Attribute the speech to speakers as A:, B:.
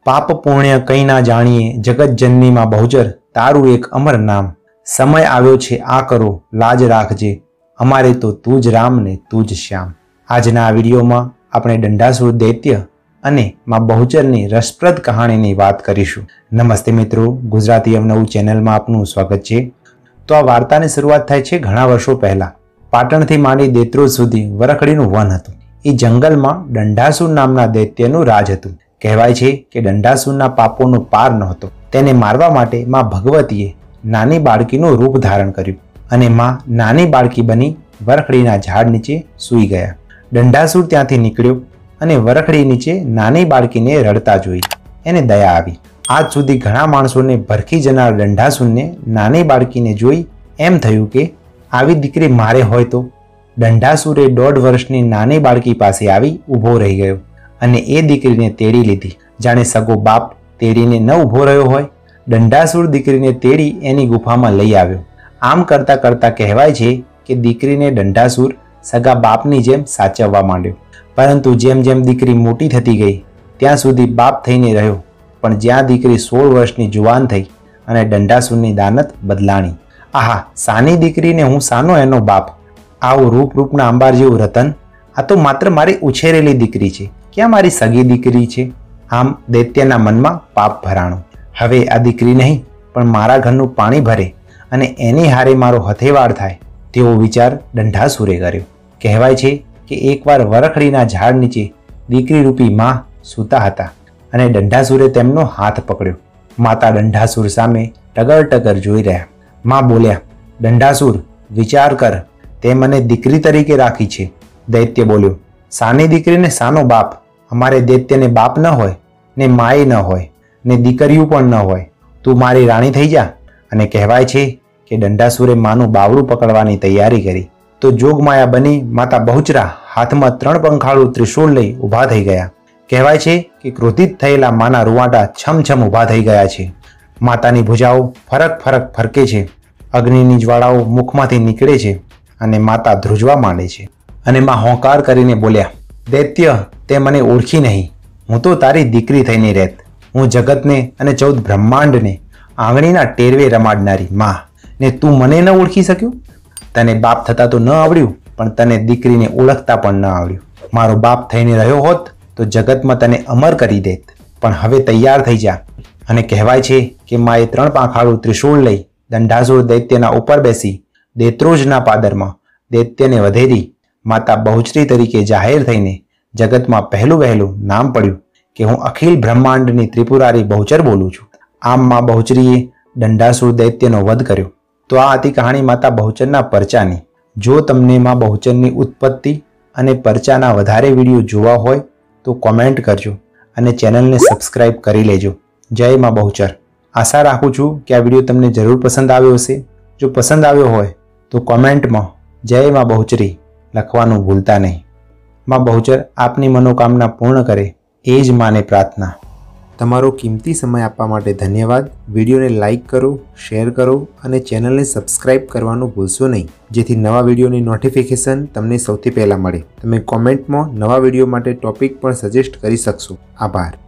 A: पाप पुण्य कई ना जाणीए जगत जननी मां बहुचर तारू एक अमर नाम। समय आव्यो छे आ करो लाज राखजे अमारे तो तू ज राम ने तू ज श्याम। आजना आ विडियोमां आपणे दंडासुर दैत्य अने मां बहुचरनी रसप्रद कहाणीनी वात करीशुं। नमस्ते मित्रों, गुजराती अवनવું चेनलमां आपनुं स्वागत छे। तो आ वार्तानी शरूआत थाय छे घणा वर्षो पहेला। पाटणथी માંડી દેત્રોજ સુધી વરખડીનું વન હતું। એ જંગલમાં દંડાસુર નામના દૈત્યનું રાજ હતું। કહેવાય છે કે દંડાસુરના પાપોનો પાર નહોતો। તેને મારવા માટે માં ભગવતીએ નાની બાળકીનું રૂપ ધારણ કર્યું અને માં નાની બાળકી બની વરખડીના ઝાડ નીચે સૂઈ ગયા। દંડાસુર ત્યાંથી નીકળ્યો અને વરખડી નીચે નાની બાળકીને રડતા જોઈ એને દયા આવી। આજ સુધી ઘણા માણસોને ભરખી જનાર દંડાસુરને નાની બાળકીને જોઈ એમ થયું કે આવી દીકરી મારે હોય તો। દંડાસુરે 1.5 વર્ષની નાની બાળકી પાસે આવી ઊભો રહી ગયો અને એ દીકરીને તેડી લીધી, જાણે સગો બાપ તેડીને ન ઊભો રહ્યો હોય। દંડાસુર દીકરીને તેડી એની ગુફામાં લઈ આવ્યો। આમ કરતા કરતા કહેવાય છે કે દીકરીને દંડાસુર સગા બાપની જેમ સાચવવા માંડ્યો। પરંતુ જેમ જેમ દીકરી મોટી થતી ગઈ ત્યાં સુધી બાપ થઈને રહ્યો, પણ જ્યાં દીકરી 16 વર્ષની જુવાન થઈ અને દંડાસુરની દાનત બદલાણી। આહા, સાની દીકરીને હું સાનો એનો બાપ, આવું રૂપના અંબાર જેવું રતન, આ તો માત્ર મારી ઉછેરેલી દીકરી છે, ક્યાં મારી સગી દીકરી છે। આમ દૈત્યના મનમાં પાપ ભરાણું। હવે આ દીકરી નહીં પણ મારા ઘરનું પાણી ભરે અને એની હારે મારો હથેવાળ થાય તેવો વિચાર દંડાસુરે કર્યો। કહેવાય છે કે એકવાર વરખડીના ઝાડ નીચે દીકરી રૂપી માં સૂતા હતા અને દંડાસુરે તેમનો હાથ પકડ્યો। માતા દંડાસુર સામે ટગર જોઈ રહ્યા। માં બોલ્યા, દંડાસુર વિચાર કર, તે મને દીકરી તરીકે રાખી છે। દૈત્ય બોલ્યો, સાની દીકરીને સાનો બાપ, અમારે દૈત્યને બાપ ન હોય ને માએ ન હોય ને દીકરીઓ પણ ન હોય, તું મારી રાણી થઈ જા। અને કહેવાય છે કે દંડાસુરે માનું બાવડું પકડવાની તૈયારી કરી તો જોગમાયા બની માતા બહુચરા હાથમાં 3 પંખાળું ત્રિશૂળ લઈ ઊભા થઈ ગયા। કહેવાય છે કે ક્રોધિત થયેલા માના રૂવાટા છમછમ ઊભા થઈ ગયા છે। માતાની ભુજાઓ ફરક ફરકે છે, અગ્નિની જ્વાળાઓ મુખમાંથી નીકળે છે અને માતા ધ્રુજવા માંડે છે। અને માં હોંકાર કરીને બોલ્યા, દૈત્ય તે મને ઓળખી નહીં, હું તો તારી દીકરી થઈને રહેત। હું જગતને અને 14 બ્રહ્માંડને આંગળીના ટેરવે રમાડનારી માં, ને તું મને ન ઓળખી શક્યો? તને બાપ થતા તો ન આવડ્યું, પણ તને દીકરીને ઓળખતા પણ ન આવડ્યું। મારો બાપ થઈને રહ્યો હોત તો જગતમાં તને અમર કરી દેત, પણ હવે તૈયાર થઈ જા। અને કહેવાય છે કે માએ 3 પાંખાળું ત્રિશૂળ લઈ દંડાસુર દૈત્યના ઉપર બેસી દેત્રોજના પાદરમાં દૈત્યને વધેરી માતા બહુચરી તરીકે જાહેર થઈને જગતમાં પહેલું વહેલું નામ પડ્યું કે હું અખિલ બ્રહ્માંડની ત્રિપુરારી બહુચર બોલું છું। આમ માં બહુચરીએ દંડાસુર દૈત્યનો વધ કર્યો। તો આ હતી કહાણી માતા બહુચરના પરચાની। જો તમને માં બહુચરની ઉત્પત્તિ અને પરચાના વધારે વિડીયો જોવા હોય તો કોમેન્ટ કરજો અને ચેનલને સબસ્ક્રાઇબ કરી લેજો। જય માં બહુચર। આશા રાખું છું કે આ વિડીયો તમને જરૂર પસંદ આવ્યો હશે। જો પસંદ આવ્યો હોય તો કોમેન્ટમાં જય માં બહુચરી લખવાનું ભૂલતા નહીં। માં બહુચર આપની મનોકામના પૂર્ણ કરે એ જ માને પ્રાર્થના। તમારો કિંમતી સમય આપવા માટે ધન્યવાદ। વિડીયોને લાઇક કરો, શેર કરો અને ચેનલને સબસ્ક્રાઇબ કરવાનું ભૂલશો નહીં, જેથી નવા વિડીયોની નોટિફિકેશન તમને સૌથી પહેલાં મળે। તમે કોમેન્ટમાં નવા વિડીયો માટે ટોપિક પણ સજેસ્ટ કરી શકશો। આભાર।